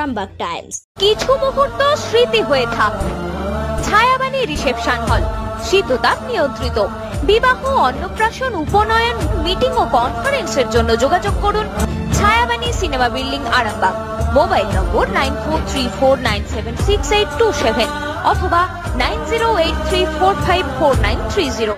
Arambagh tiles. কিছু মুহূর্ত স্মৃতি হয়ে থাক। ছায়াবাণী রিসেপশন হল, শীততাপ নিয়ন্ত্রিত। বিবাহ, অন্নপ্রাশন, উপনয়ন, মিটিং ও কনফারেন্সের জন্য যোগাযোগ করুন Chhayabani cinema building, Arambagh. Mobile number 9434976827 অথবা 9083454930।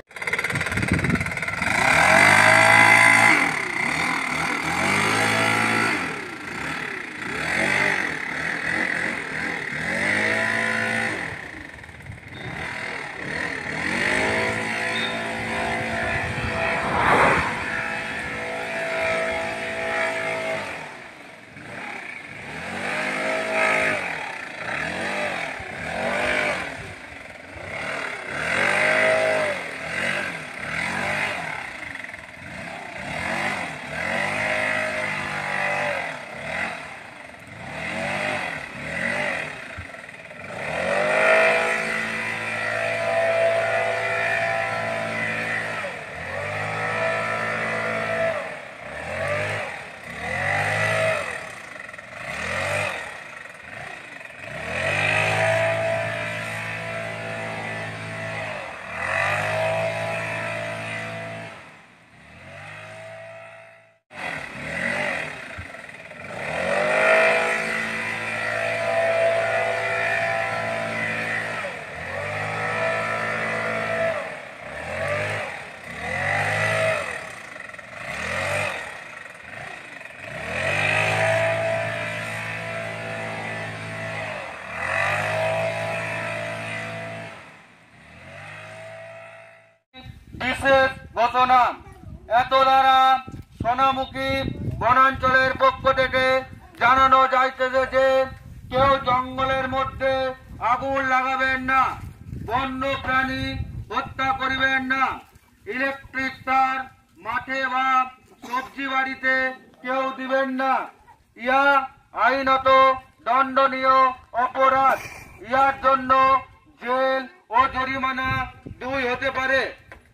বিশেষ ঘোষণা। এত দ্বারা সোনামুখী বনাঞ্চলের পক্ষ থেকে জানানো যাইতেছে যে কেউ জঙ্গলের মধ্যে আগুন লাগাবেন না, বন্য প্রাণী হত্যা করিবেন না, ইলেকট্রিক তার মাঠে বা সবজি বাড়িতে কেউ দিবেন না। ইয়া আইনত দণ্ডনীয় অপরাধ। ইয়ার জন্য জেল ও জরিমানা 2 হতে পারে।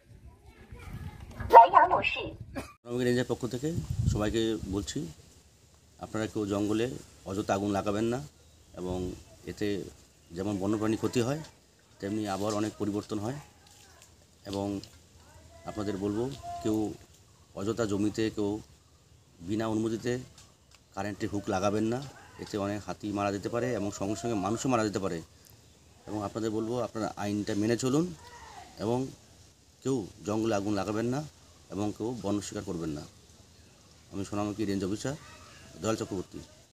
রেঞ্জের পক্ষ থেকে সবাইকে বলছি, আপনারা কেউ জঙ্গলে অযথা আগুন লাগাবেন না, এবং এতে যেমন বন্যপ্রাণী ক্ষতি হয় তেমনি আবহাওয়ার অনেক পরিবর্তন হয়। এবং আপনাদের বলবো, কেউ অযথা জমিতে কেউ বিনা অনুমতিতে কারেন্টের হুক লাগাবেন না। এতে অনেক হাতি মারা যেতে পারে এবং সঙ্গে সঙ্গে মানুষও মারা যেতে পারে। এবং আপনাদের বলবো, আপনারা আইনটা মেনে চলুন এবং কেউ জঙ্গলে আগুন লাগাবেন না এবং কেউ বন শিকার করবেন না। আমি সোনামুখী রেঞ্জ অফিসার দয়াল চক্রবর্তী।